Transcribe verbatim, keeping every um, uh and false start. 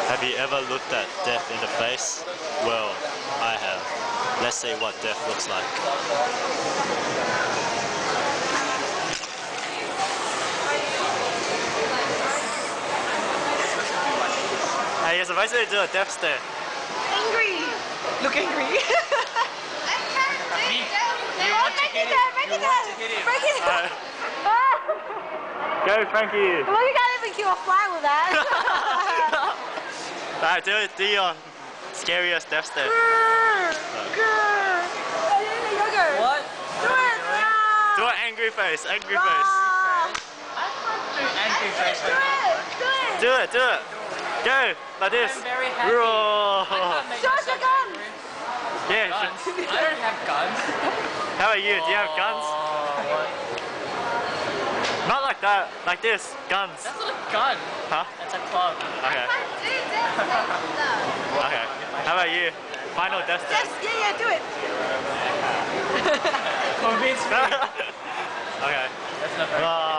Have you ever looked at death in the face? Well, I have. Let's see what death looks like. Hey, you're supposed to do a death stare. Angry! Look angry! I can't do death stare. Oh, break it down, break it down! Break it down! Go, Frankie! Well, you can't even kill a fly with that. Alright, do it, do your scariest death stare. What? Do it! Do an angry face, angry Roar. face. I can't do angry face. Do it! Do it! Do it, do it. Go, like this. I'm very happy. Roar. Show us your gun! Yeah. Guns. I don't have guns. How about you? Do you have guns? Not like that, like this, guns. That's not a gun. Huh? That's a club. Okay. I can't do death stare. Okay. How about you? Final death stare. Yes, yeah, yeah, do it! Convince me. Okay. That's not very Uh,